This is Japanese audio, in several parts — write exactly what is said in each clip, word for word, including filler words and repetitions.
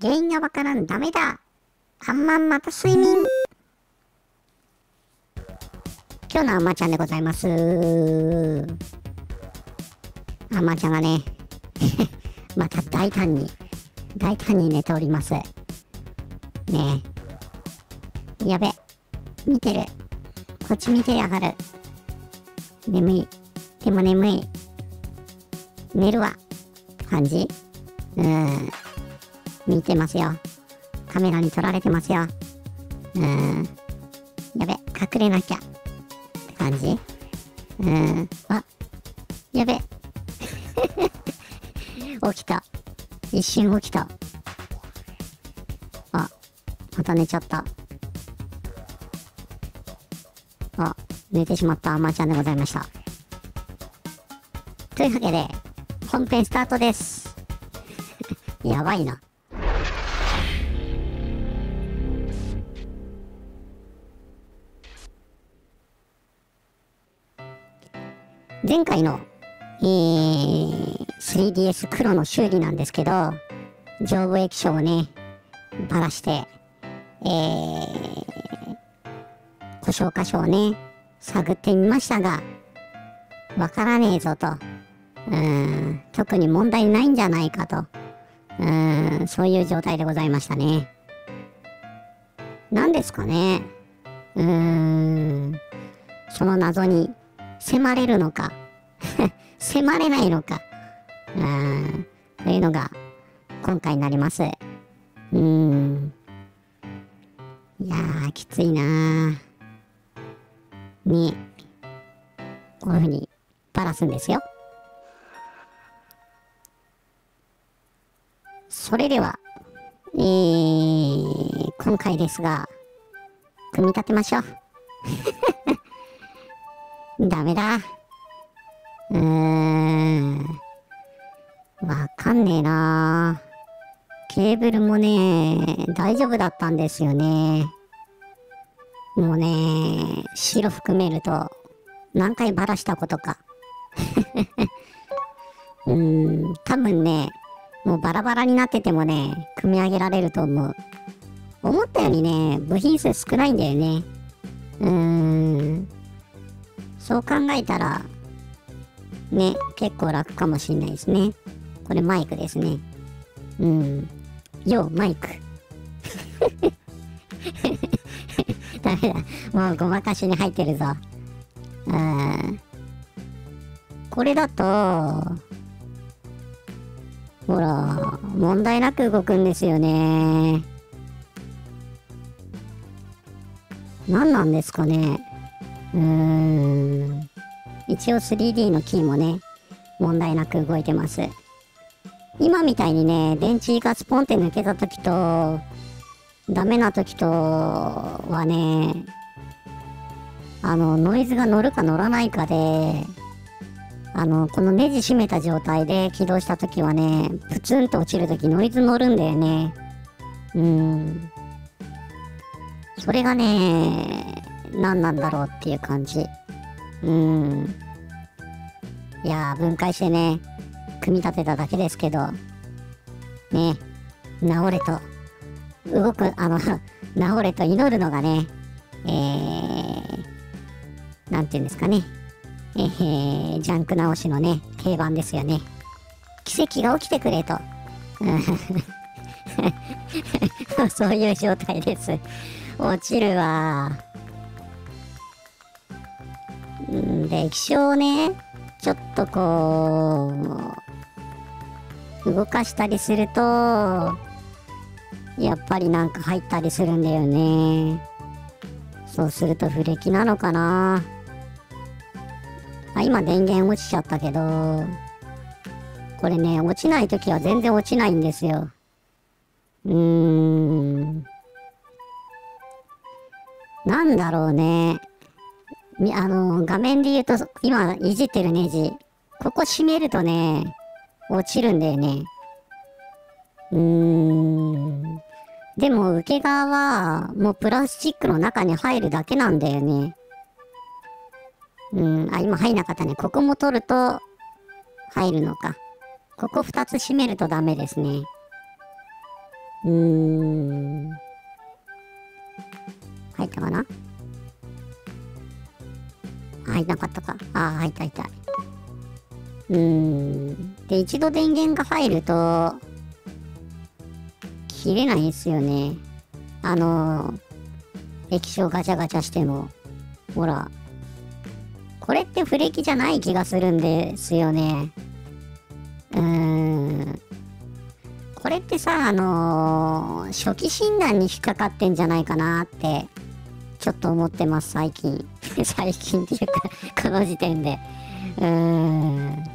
原因がわからん。ダメだ。あんまんまた睡眠。今日のあんまちゃんでございます。あんまちゃんがね、また大胆に、大胆に寝ております。ねえ。やべ。見てる。こっち見てやがる。眠い。でも眠い。寝るわ。感じ？うーん。見てますよ。カメラに撮られてますよ。うーん。やべ。隠れなきゃ。って感じ？うーん。あ。やべ。起きた。一瞬起きた。あ。また寝ちゃった。あ。寝てしまったあまちゃんでございました。というわけで、本編スタートです。やばいな。前回の、えー、スリーディーエス 黒の修理なんですけど、上部液晶をね、ばらして、えー、故障箇所をね、探ってみましたが、わからねえぞと。うーん、特に問題ないんじゃないかと。うーん、そういう状態でございましたね。何ですかね。うーん、その謎に迫れるのか、迫れないのか。うーん、というのが今回になります。うーん。いやー、きついなー。ね、こういう風にバラすんですよ。それでは、えー、今回ですが、組み立てましょう。ダメだ。うーん。わかんねえな。ケーブルもね、大丈夫だったんですよね。もうね、白含めると、何回バラしたことか。うーん、多分ね、もうバラバラになっててもね、組み上げられると思う。思ったよりね、部品数少ないんだよね。うーん。そう考えたら、ね、結構楽かもしんないですね。これマイクですね。うん。よ、マイク。ダメだ。もうごまかしに入ってるぞ。うん。これだと、ほら、問題なく動くんですよね。何なんですかね。うーん。一応 スリーディー のキーもね、問題なく動いてます。今みたいにね、電池がスポンって抜けた時と、ダメな時とはね、あの、ノイズが乗るか乗らないかで、あの、このネジ締めた状態で起動した時はね、プツンと落ちる時ノイズ乗るんだよね。うーん。それがね、何なんだろうっていう感じ。うーん。いやー、分解してね、組み立てただけですけど、ね、治れと、動く、あの、治れと祈るのがね、えー、なんていうんですかね、えー、ジャンク直しのね、定番ですよね。奇跡が起きてくれと。そういう状態です。落ちるわ。んで、液晶をね、ちょっとこう、動かしたりすると、やっぱりなんか入ったりするんだよね。そうすると不歴なのかな。あ、今電源落ちちゃったけど、これね、落ちないときは全然落ちないんですよ。うーん。なんだろうね。みあの、画面で言うと、今いじってるネジ、ここ閉めるとね、落ちるんだよね。うーん。でも受け側は、もうプラスチックの中に入るだけなんだよね。うん、あ、今入んなかったね。ここも取ると、入るのか。ここ二つ閉めるとダメですね。 うーん。入ったかな？入んなかったか。ああ、入った入った。うーん。で、一度電源が入ると、切れないんですよね。あの、液晶ガチャガチャしても。ほら。これってフレキじゃない気がするんですよね。うーん。これってさ、あのー初期診断に引っかかってんじゃないかなって、ちょっと思ってます、最近。最近っていうか、この時点で。うーん。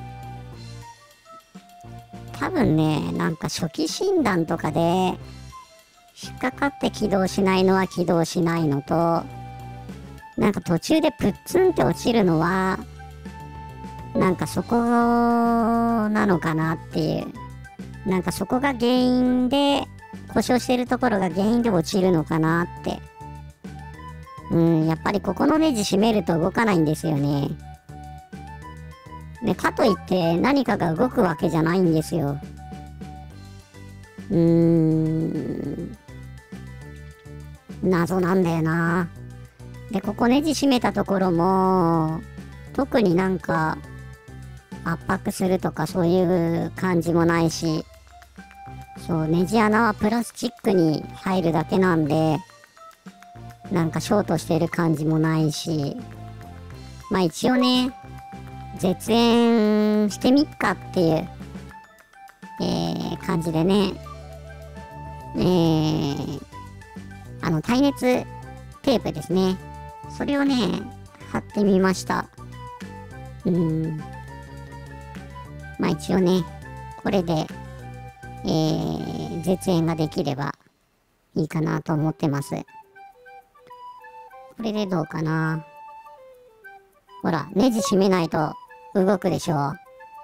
多分ね、なんか初期診断とかで、引っかかって起動しないのは起動しないのと、なんか途中でプッツンって落ちるのは、なんかそこなのかなっていう。なんかそこが原因で、故障してるところが原因で落ちるのかなって。うん、やっぱりここのネジ締めると動かないんですよね。ね、かといって何かが動くわけじゃないんですよ。うーん。謎なんだよな。で、ここネジ締めたところも、特になんか圧迫するとかそういう感じもないし、そう、ネジ穴はプラスチックに入るだけなんで、なんかショートしてる感じもないし、まあ一応ね、絶縁してみっかっていう、えー、感じでね、えー、あの耐熱テープですね。それをね、貼ってみました。うん。まあ一応ね、これで、えー、絶縁ができればいいかなと思ってます。これでどうかな。ほら、ネジ締めないと動くでしょ。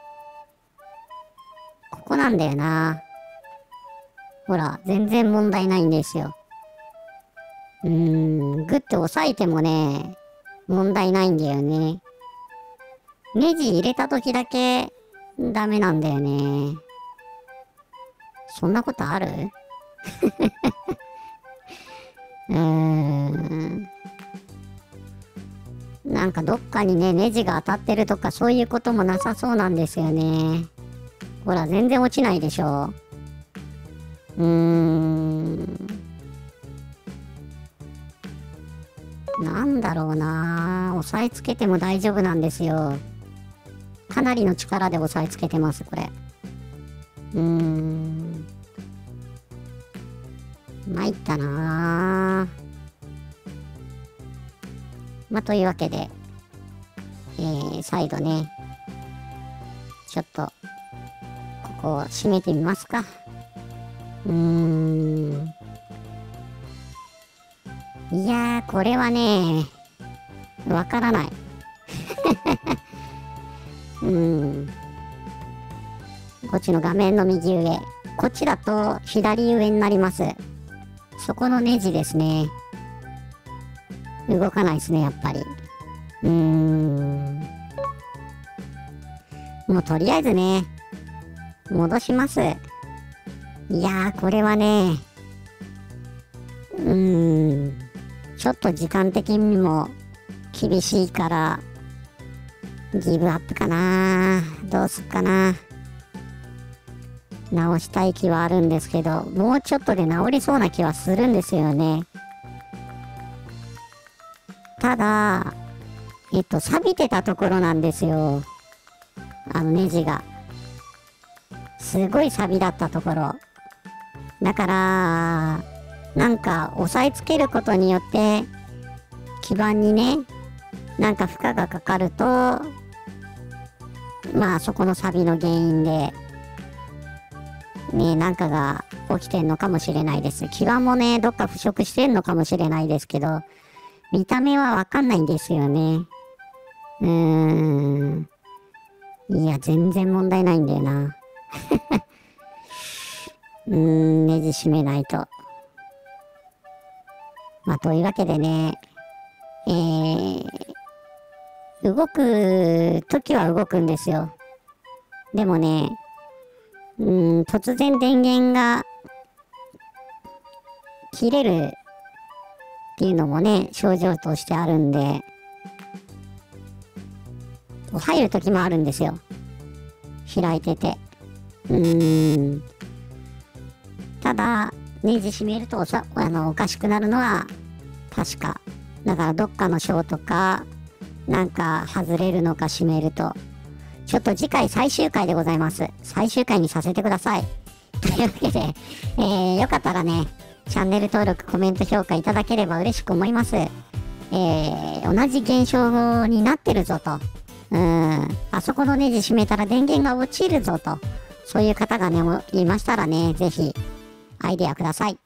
ここなんだよな。ほら、全然問題ないんですよ。うーん、グッて押さえてもね、問題ないんだよね。ネジ入れた時だけダメなんだよね。そんなことある？うーん。なんかどっかにね、ネジが当たってるとかそういうこともなさそうなんですよね。ほら、全然落ちないでしょ。うーん。なんだろうな。押さえつけても大丈夫なんですよ。かなりの力で押さえつけてます、これ。うーん。参ったな。まあ、というわけで、えー、再度ね、ちょっと、ここを閉めてみますか。うーん。いやー、これはね、わからない。うん。こっちの画面の右上。こっちだと左上になります。そこのネジですね。動かないですね、やっぱり。うーん。もうとりあえずね、戻します。いやー、これはね、うーん。ちょっと時間的にも厳しいから、ギブアップかな。どうすっかな。直したい気はあるんですけど、もうちょっとで直りそうな気はするんですよね。ただ、えっと、錆びてたところなんですよ。あのネジが。すごい錆びだったところ。だから、なんか押さえつけることによって、基板にね、なんか負荷がかかると、まあそこの錆びの原因で、ね、なんかが起きてんのかもしれないです。基板もね、どっか腐食してんのかもしれないですけど、見た目はわかんないんですよね。うーん。いや、全然問題ないんだよな。うーん、ネジ締めないと。まあ、というわけでね、えー、動くときは動くんですよ。でもね、うーん、突然電源が切れるっていうのもね、症状としてあるんで、入る時もあるんですよ。開いてて。うーん。ただ、ネジ締めるとおさあのおかしくなるのは確か。だからどっかの章とか、なんか外れるのか締めると。ちょっと次回最終回でございます。最終回にさせてください。というわけで、えー、よかったらね、チャンネル登録、コメント、評価いただければ嬉しく思います。えー、同じ現象になってるぞと。うーん、あそこのネジ締めたら電源が落ちるぞと。そういう方がね、いましたらね、ぜひ、アイデアください。